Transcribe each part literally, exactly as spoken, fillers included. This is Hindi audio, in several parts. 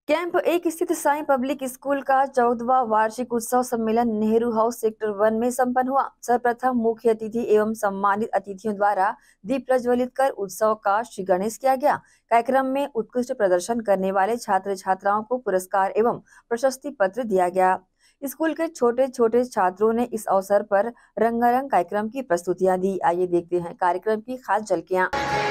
कैंप एक स्थित साई पब्लिक स्कूल का चौदहवां वार्षिक उत्सव सम्मेलन नेहरू हाउस सेक्टर वन में संपन्न हुआ। सर्वप्रथम मुख्य अतिथि एवं सम्मानित अतिथियों द्वारा दीप प्रज्वलित कर उत्सव का श्री गणेश किया गया। कार्यक्रम में उत्कृष्ट प्रदर्शन करने वाले छात्र छात्राओं को पुरस्कार एवं प्रशस्ति पत्र दिया गया। स्कूल के छोटे छोटे छात्रों ने इस अवसर पर रंगारंग कार्यक्रम की प्रस्तुतियां दी। आइए देखते हैं कार्यक्रम की खास झलकियां।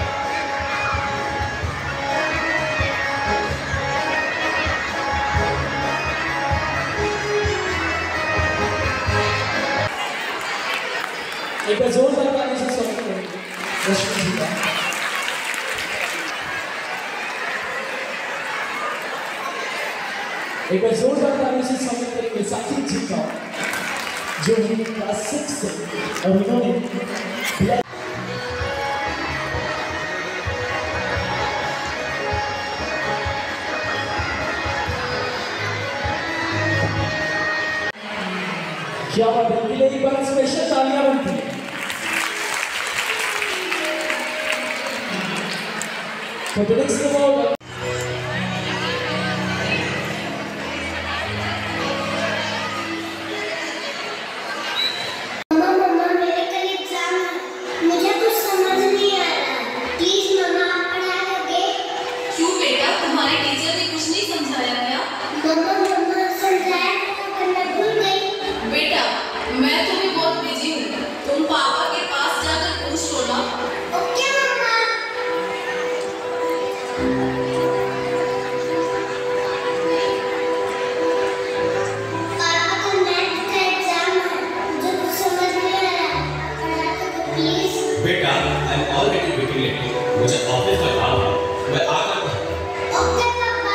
एक बार जोरदार ताली से स्वागत करें रश्मि जी का। एक बार जोरदार ताली से स्वागत करेंगे साथी जी का, जो है क्लास सिक्स से और उन्होंने क्या बात है, इनके लिए एक बार स्पेशल तालियां बनती हैं। For the next award, मम्मा मम्मा मेरे कल एग्जाम है, मुझे कुछ समझ नहीं आ रहा है, प्लीज मम्मा आप पढ़ा दोगे? क्यों बेटा, तुम्हारे टीचर ने कुछ नहीं समझाया क्या? मम्मा मम्मा समझाया तो मैं भूल गई। बेटा मैं तो भी बहुत बिजी हूँ, तुम पापा के पास जाकर पूछ लो ना। ओके मम्मा। पापा का मैथ का एग्जाम है, मुझे कुछ समझ नहीं आ रहा है, पढ़ा दोगे प्लीज? बेटा I am already waiting late, मुझे ऑफिस का काम है, मैं आकर ओके पापा।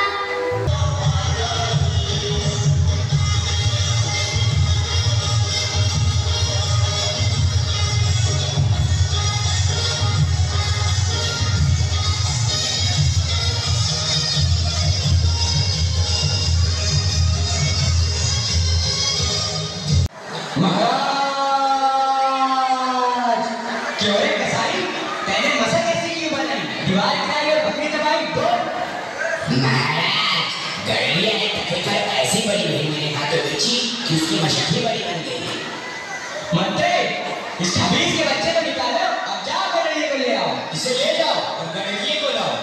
महाराज क्यों रे कसाई, मैंने मसा कैसे क्यों बनाई, दीवार गिराई और बकरी दबाई तो? महाराज गड़िया ने तके पर ऐसी बड़ी हुई मेरे हाथों बची कि उसकी मशक्कत बड़ी बन गई। मंत्री इस छब्बीस के बच्चे को निकालो, अब जाओ गड़िया को ले आओ, इसे ले जाओ और गड़िया को लाओ।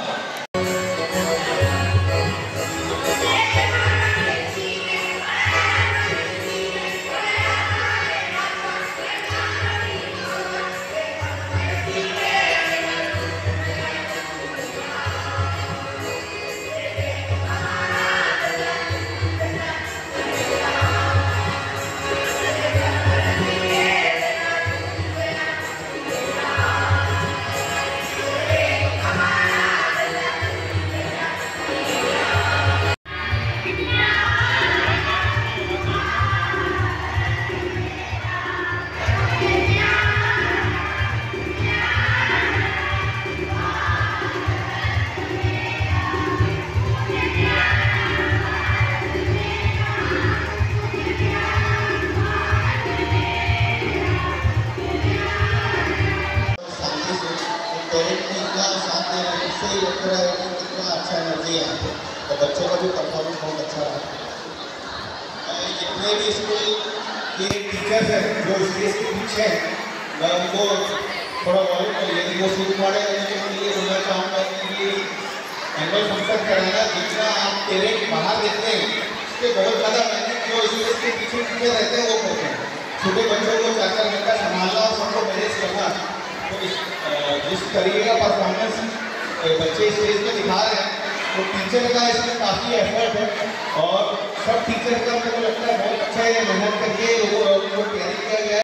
अच्छा एनर्जी है तो बच्चों का भी परफॉर्मेंस बहुत अच्छा रहा। जितने भी स्कूल के टीचर्स हैं जो स्टेज के पीछे हैं, मैं उनको थोड़ा वॉल्यूम कर लिया कि वो सूट मारे के लिए मैं चाहूँगा कि एनुअल फंक्शन कराना जितना आप पेरेंट बाहर देते हैं उससे बहुत ज़्यादा मेहनत जो स्टेज के पीछे पीछे रहते हैं वो करते हैं। छोटे बच्चों को चार चार घंटा संभालना और सबको मैनेज करना, तो इस जिस तरीके का परफॉर्मेंस बच्चे स्टेज पे दिखा रहे हैं तो टीचर का इसमें काफ़ी एफर्ट है।